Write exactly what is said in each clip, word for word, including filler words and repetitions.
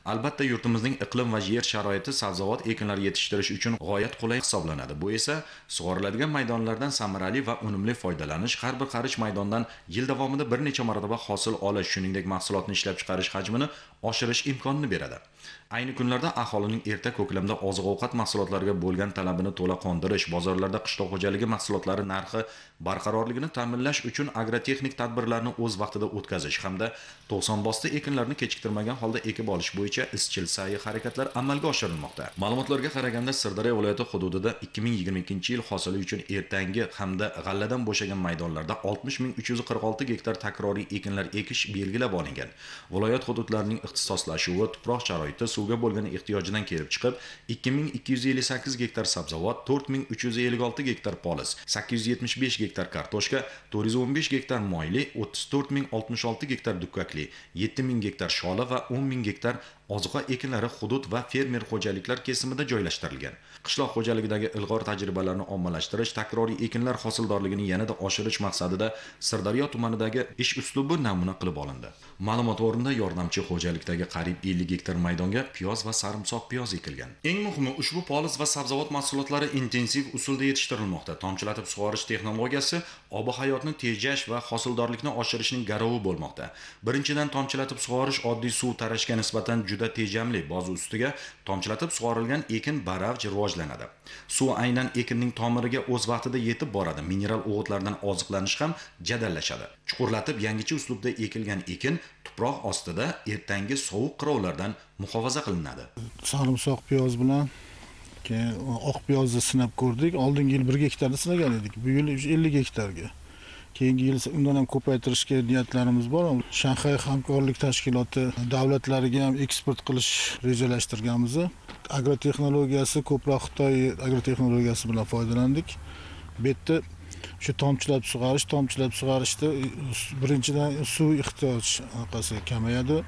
Albatta yurtimizning iqlim va yer sharoiti sabzavot ekinlari yetishtirish uchun g'oyat qulay hisoblanadi. Bu esa sug'oriladigan maydonlardan samarali va unumli foydalanish, har bir qarich maydondan yil davomida bir necha marotaba hosil olish, shuningdek mahsulotni ishlab chiqarish hajmini oshirish imkonini beradi. Ayni kunlarda aholining erta ko'klamda oziq-ovqat mahsulotlariga bo'lgan talabini to'la qondirish, bozorlarda qishloq xo'jaligi mahsulotlari narxi barqarorligini ta'minlash uchun agrotexnik tadbirlarni o'z vaqtida o'tkazish hamda to'qson bosti ekinlarni kechiktirmagan holda ekib olish bo'yicha izchil sa'y harakatlar amalga oshirilmoqda. Ma'lumotlarga qaraganda Sirdaryo viloyati hududida ikki ming yigirma ikkinchi yil hosili uchun ertangi hamda g'alladan bo'shagan maydonlarda oltmish ming uch yuz qirq olti gektar takroriy ekinlar ekish belgilab olingan. Viloyat hududlarining ixtisoslashuvi, tuproq sharoiti, suvga bo'lgan ehtiyojidan kelib chiqib, ikki ming ikki yuz ellik sakkiz gektar sabzavot, to'rt ming uch yuz ellik olti gektar poliz, sakkiz yuz yetmish besh gektar kartoshka, to'rt yuz o'n besh gektar moyli, o'ttiz to'rt ming oltmish olti gektar dukkakli, yetti ming gektar shola va o'n ming gektar ozuqa ekinlari hudud va fermer xo'jaliklar kesimida joylashtirilgan. Qishloq xo'jaligidagi ilg'or tajribalarni ommalashtirish, takroriy ekinlar hosildorligini yanada oshirish maqsadida Sirdaryo tumanidagi ish uslubi namuna qilib olindi. Ma'lumot o'rnida yordamchi xo'jalikdagi qariyb ellik gektar maydonga piyoz va sarimsoq piyoz ekilgan. Eng muhimi, ushbu poliz va sabzavot mahsulotlari intensiv usulda yetishtirilmoqda. Tomchilatib sug'orish texnologiyasi ob-hayotni tejash va hosildorlikni oshirishning garovi bo'lmoqda. Birinchidan, tomchilatib sug'orish oddiy suv tarashga nisbatan juda tejamli. Bozi ustiga tomchilatib sug'orilgan ekin baravj rivojlanadi. Suv aynan ekinning tomiriga o'z vaqtida yetib boradi. Mineral o'g'itlardan oziqlanish ham jadallashadi. Chuqurlatib yangicha uslubda ekilgan ekin tuproq ostida ertangi sovuq qirovlardan muhofaza qilinadi. Sarimsoq piyoz bilan keyin oq piyozni sinab ko'rdik. Oldingi yil bir gektarda sinagan edik. Bu yil ellik gektarga. Keyingi yil undan ham ko'paytirishga niyatlarimiz bor. Shanxay hamkorlik tashkiloti davlatlariga ham eksport qilish rejalashtirganmiz. Agrotexnologiyasi ko'proq Xitoy agrotexnologiyasi bilan foydalandik. Bu yerda shu tomchilab sug'orish, tomchilab sug'orishda birinchidan suv ehtiyoji kamayadi.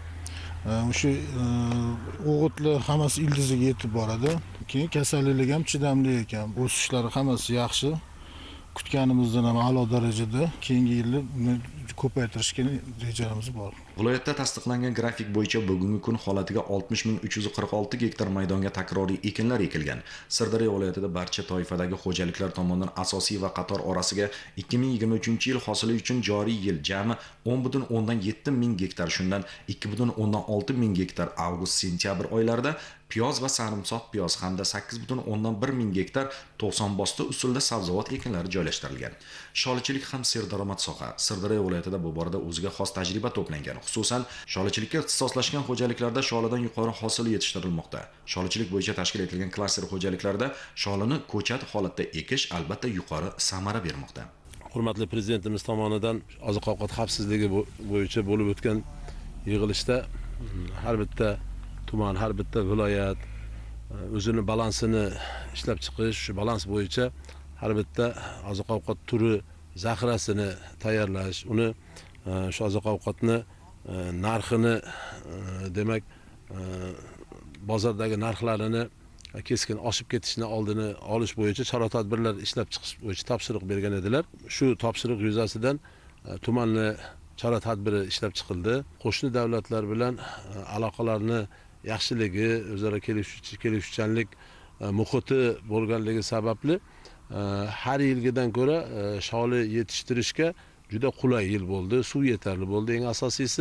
O'sha o'g'itlar hammasi ildiziga yetib boradi. Keyin kasallik ham chidamli ekan. O'sishlari hammasi yaxshi. Kutganimizdan ham a'lo darajada. Keyingi yilni ko'paytirishga rejalarimiz bor. Viloyatda tasdiqlangan grafik bo'yicha bugungi kun holatiga oltmish ming uch yuz qirq olti gektar maydonga takroriy ekinlar ekilgan. Sirdaryo viloyatida barcha toifadagi xo'jaliklar tomonidan asosiy va qator orasiga ikki ming yigirma uchinchi yil hosili uchun joriy yil jami o'n butun o'ndan yetti ming gektar, shundan ikki butun o'ndan olti ming gektar avgust-sentyabr oylarida piyoz va sarimsoq piyoz hamda sakkiz butun o'ndan bir ming gektar to'qson bosti usulda sabzavot ekinlari joylashtirilgan. Sholichilik ham serdaromad soha. Sirdaryo viloyatida bu borada o'ziga xos tajriba to'plangan. Xususan, sholichilikka ixtisoslashgan xo'jaliklarda sholadan yuqori hosil yetishtirilmoqda. Sholichilik bo'yicha tashkil etilgan klaster xo'jaliklarda sholini ko'chat holatda ekish albatta yuqori samara bermoqda. Hurmatli prezidentimiz tomonidan oziq-ovqat xavfsizligi bo'yicha bo'lib o'tgan yig'ilishda har bitta tuman, har bitta viloyat o'zini balansini ishlab chiqish, shu balans bo'yicha har bitta oziq-ovqat turi zaxirasini tayyorlash, uni shu oziq-ovqatni narxini, demak, bozordagi narxlarini keskin oshib ketishini oldini olish bo'yicha chora-tadbirlar ishlab chiqish bo'yicha topshiriq bergan edilar. Shu topshiriq yuzasidan tumanni chora-tadbiri ishlab chiqildi. Qo'shni davlatlar bilan aloqalarni yaxshiligi, o'zaro kelishuvchanlik muhiti bo'lganligi sababli har yilgidan ko'ra sholi yetishtirishga juda qulay yil bo'ldi. Suv yetarli bo'ldi. Eng asosiysi,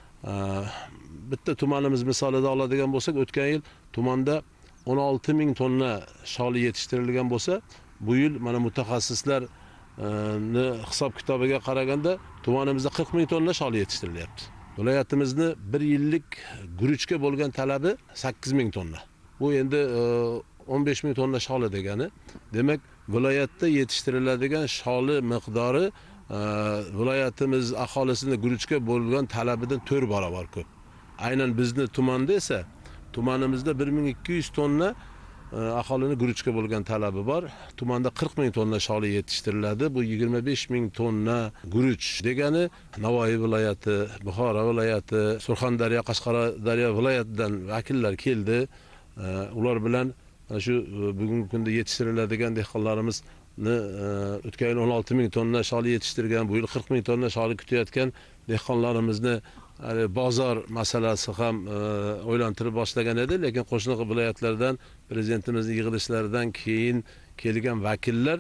bitta tumanimiz misolida oladigan bo'lsak, o'tgan yil tumanda o'n olti ming tonna sholi yetishtirilgan bo'lsa, bu yil mana mutaxassislarni hisob-kitobiga qaraganda tumanimizda qirq ming tonna sholi yetishtirilyapti. Viloyatimizni bir yillik guruchga bo'lgan talabi sakkiz ming tonna. Bu endi o'n besh ming tonna sholi degani. Demak, viloyatda yetishtiriladigan sholi miqdori viloyatimiz aholisini guruchga bo'lgan talabidan to'rt barobar ko'p. Aynan bizni tumanda esa tumanimizda bir ming ikki yuz tonna aholini guruchga bo'lgan talabi bor. Tumanda qirq ming tonna sholi yetishtiriladi. Bu yigirma besh ming tonna guruch degani Navoiy viloyati, Buxoro viloyati, Surxondaryo, Qashqadaryo viloyatidan vakillar keldi. Ular bilan shu bugungi kunda yetishtiriladigan dehqonlarimizni o'tgan yil o'n olti ming tonna sholi yetishtirgan, bu yil qirq ming tonna sholi kutayotgan dehqonlarimizni bozor masalasi ham o'ylantirib boshlagan edi, lekin qo'shni viloyatlardan prezidentimizning yig'ilishlaridan keyin kelgan vakillar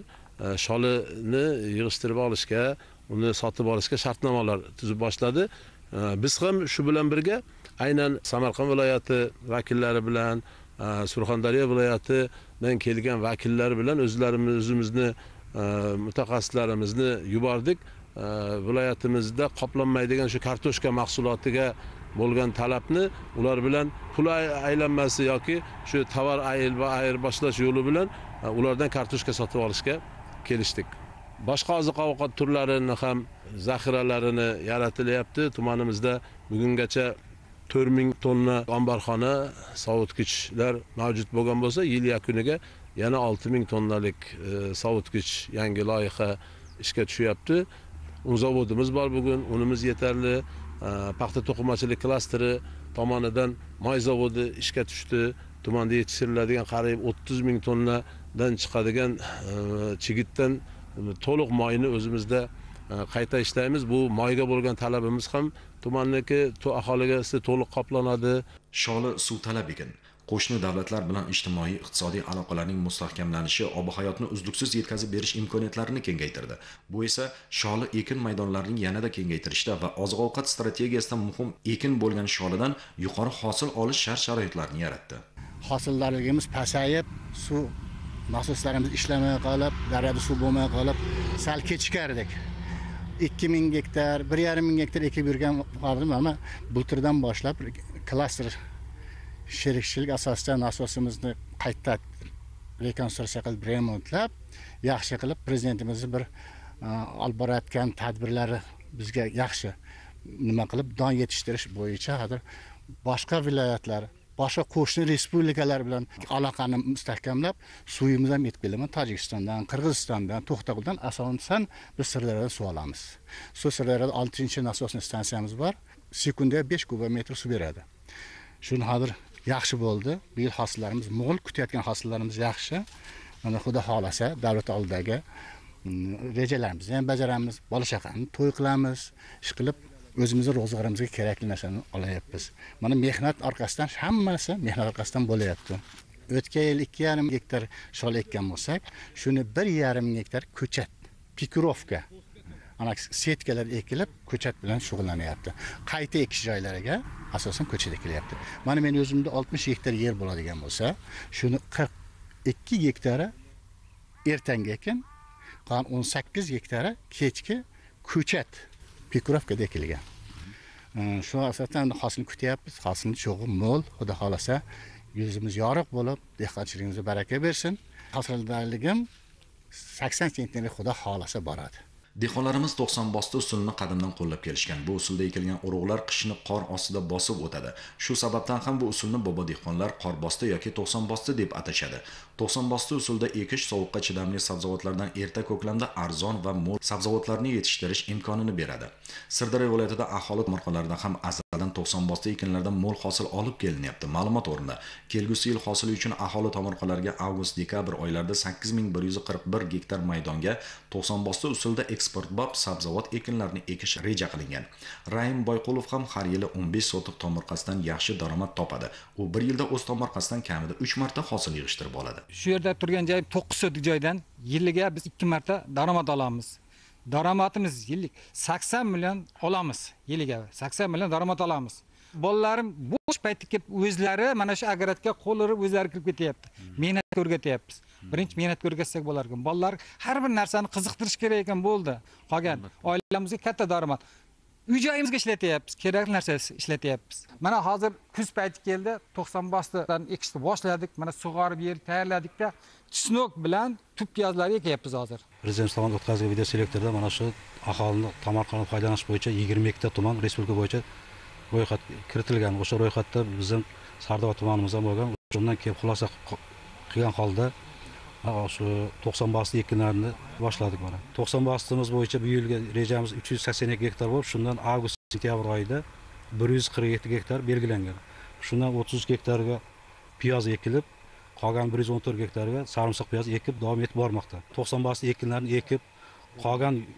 sholini yig'ishtirib olishga, uni sotib olishga shartnomalar tuzib boshladi. Biz ham shu bilan birga aynan Samarqand viloyati vakillari bilan, Surxondaryo viloyatidan kelgan vakillar bilan o'zlarimiz o'zimizni mutaxassislarimizni yubordik. Viloyatimizda qoplanmaydigan shu kartoshka mahsulotiga bo'lgan talabni ular bilan pul aylanmasi yoki shu tovar ayil va ayirboshlash yo'li bilan ulardan kartoshka sotib olishga kelishdik. Boshqa oziq-ovqat turlarini ham zaxiralarini yaratilyapti. Tumanimizda bugungacha to'rt ming tonna omborxona, sovutgichlar mavjud bo'lgan bo'lsa, yil yakuniga yana olti ming tonnalik sovutgich yangi loyiha ishga tushyapti. Un zavodimiz bor bugun, unimiz yetarli. Paxta to'qimachilik klasteri tomonidan moy zavodi ishga tushdi. Tumanda yetishtiriladigan qariyb o'ttiz ming tonnadan chiqadigan chigitdan to'liq moyni o'zimizda qayta ishlaymiz. Bu moyga bo'lgan talabimiz ham tumanniki aholiga to'liq qoplanadi. Sholi suv talab ekan. Qo'shni davlatlar bilan ijtimoiy iqtisodiy aloqalarning mustahkamlanishi ob-hayotni uzluksiz yetkazib berish imkoniyatlarini kengaytirdi. Bu esa sholi ekin maydonlarining yanada kengaytirishda va oziq-ovqat strategiyasida muhim ekin bo'lgan sholidan yuqori hosil olish shart-sharoitlarini yaratdi. Hosillarimiz pasayib, suv nasoslarimiz ishlamay qolib, daryoda suv bo'lmay qolib, sal kechikirdik. ikki ming gektar, bir yarim ming gektar ekib yurgan vardim, ama bultirdan boshlab klaster sherikchilik asosida nasosimizni qayta rekonstruksiya qilib, remontlab, yaxshi qilib prezidentimizni bir olib borayotgan tadbirlari bizga yaxshi nima qilib don yetishtirish bo'yicha hozir boshqa viloyatlar, boshqa qo'shni respublikalar bilan aloqani mustahkamlab, suvimiz ham yetib kelaman. Tojikistondan, Qirg'izistondan, To'xtag'uldan asosan biz Sirdaryodan suv olamiz. Suv Sirdaryoda oltinchi nasosni stansiyamiz bor. Sekundaga besh kubometr suv beradi. Shuni hozir yaxshi bo'ldi. Bu yil hosillarimiz mo'l, kutayotgan hosillarimiz yaxshi. Mana xudo xolasa davlat oldidagi rejalarimizni ham bajaramiz, bola chaqani to'y qilamiz, ish qilib o'zimizning ro'zg'orimizga kerakli narsani olayapmiz. Mana mehnat orqasidan hammasi mehnat orqasidan bo'layapti. O'tgan yil ikki yarim gektar shol ekkan bo'lsak, shuni bir yarim gektar ko'chat, pikirovka, ana setkalar ekilib, ko'chat bilan shug'ullanyapti. Qayta ekish joylariga asosan ko'chat ekilyapti. Mana men o'zimda oltmish gektar yer bo'ladigan bo'lsa, shuni qirq ikki gektari ertangi ekin, qolgan o'n sakkiz gektari kechki ko'chat pikirovkada ekilgan. Shu asosdan hosilni kutyapmiz. Hosilni cho'g'i mo'l, xudo xolasa yuzimiz yoriq bo'lib, dehqonchiligimizga baraka bersin. Hosildorligim sakson sentnerga xudo xolasa boradi. Dehqonlarimiz to'qson bosti usulini qadimdan qo'llab kelishgan. Bu usulda ekilgan urug'lar qishni qor ostida bosib o'tadi. Shu sababdan ham bu usulni bobo dehqonlar qor bosti yoki to'qson bosti deb atashadi. to'qson bosti usulda ekish sovuqqa chidamli sabzavotlardan erta ko'klamda arzon va mo'l sabzavotlarni yetishtirish imkonini beradi. Sirdaryo viloyatida aholi tomorqalarida ham azaldan to'qson bosti ekinlardan mo'l hosil olib kelinyapti. Ma'lumot o'rnida, kelgusi yil hosili uchun aholi tomorqalarga avgust-dekabr oylarida sakkiz ming bir yuz qirq bir gektar maydonga to'qson bosti usulda eksportbop sabzavot ekinlarini ekish reja qilingan. Raim Boyqulov ham har yili o'n besh sotiq tomorqasidan yaxshi daromad topadi. U bir yilda o'z tomorqasidan kamida uch marta hosil yig'ishtirib oladi. Shu yerda turgan joy to'qqiz sotik joydan yiliga biz ikki marta daromad olamiz. Daromadimiz yillik sakson million olamiz. Yiliga sakson million daromad olamiz. Bolalarim bo'sh paytda kelib o'zlari mana shu agratga qo'llari o'zlari kirib ketyapti. Mehnat o'rgatyapmiz. Birinchi mehnat o'rgatsak bo'lar ekan. Bolalar har bir narsani qiziqtirish kerak ekan bo'ldi. Qolgan oilamizga katta daromad. Uy joyimizga ishlatyapmiz, kerakli narsa ishlatyapmiz. Mana hozir kuz payti keldi, to'qson bostidan ekishni boshladik. Mana sug'orib yer tayyorladikda, chisnok bilan tub piyozlarni ekyapmiz hozir. Prezident tomonidan o'tkazilgan video selektorda mana shu aholini tomorqani foydalanish bo'yicha yigirma ikkita tuman respublika bo'yicha ro'yxat kiritilgan. O'sha ro'yxatda bizning Sardoba tumanimiz ham bo'lgan. Shundan keyin xulosa qilgan holda shu to'qson bosti ekinlarni boshladik mana. to'qson bostimiz bo'yicha bu yilga rejamiz uch yuz sakson ikki gektar bo'lib, shundan avgust sentyabr oyida bir yuz qirq yetti gektar belgilangan. Shundan o'ttiz uch gektarga piyoz ekilib, qolgan bir yuz o'n to'rt gektarga sarimsoq piyoz ekib davom etib bormoqda. to'qson bosti ekinlarni ekib, qolgan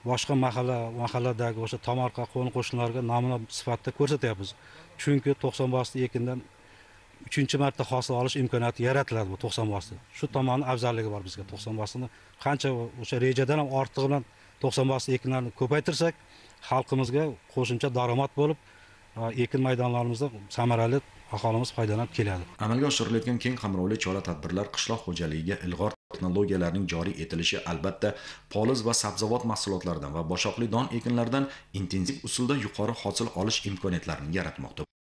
boshqa mahalla mahalladagi o'sha tomorqa qo'ni qo'shnilarga namuna sifatida ko'rsatyapmiz. Chunki to'qson bosli ekindan uchinchi marta hosil olish imkoniyati yaratiladi bu to'qson bosli. Shu tomoni afzalligi bor bizga. to'qson boslini qancha o'sha rejadan ham ortig'i bilan to'qson bosli ekinlarni ko'paytirsak, xalqimizga qo'shimcha daromad bo'lib, ekin maydonlarimizda samarali aholimiz foydalanib keladi. Amalga oshirilayotgan keng qamrovli chora-tadbirlar qishloq xo'jaligiga ilg'or texnologiyalarning joriy etilishi albatta poliz va sabzavot mahsulotlaridan va boshoqli don ekinlaridan intensiv usulda yuqori hosil olish imkoniyatlarini yaratmoqda.